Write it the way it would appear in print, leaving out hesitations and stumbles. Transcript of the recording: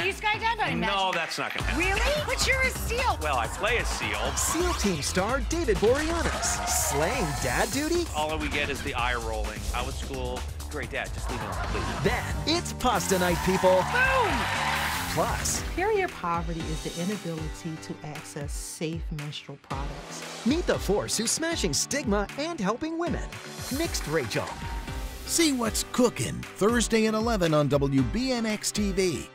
Are you skydiving? No, that's not gonna happen. Really? But you're a SEAL. Well, I play a SEAL. SEAL Team star David Boreanaz, slaying dad duty? All we get is the eye rolling. Out with school. Great dad, just leave me alone, please. Then, it's pasta night, people. Boom! Plus, Period poverty is the inability to access safe menstrual products. meet the force who's smashing stigma and helping women. Mixed Rachael. See what's cooking Thursday at 11 on WBNX-TV.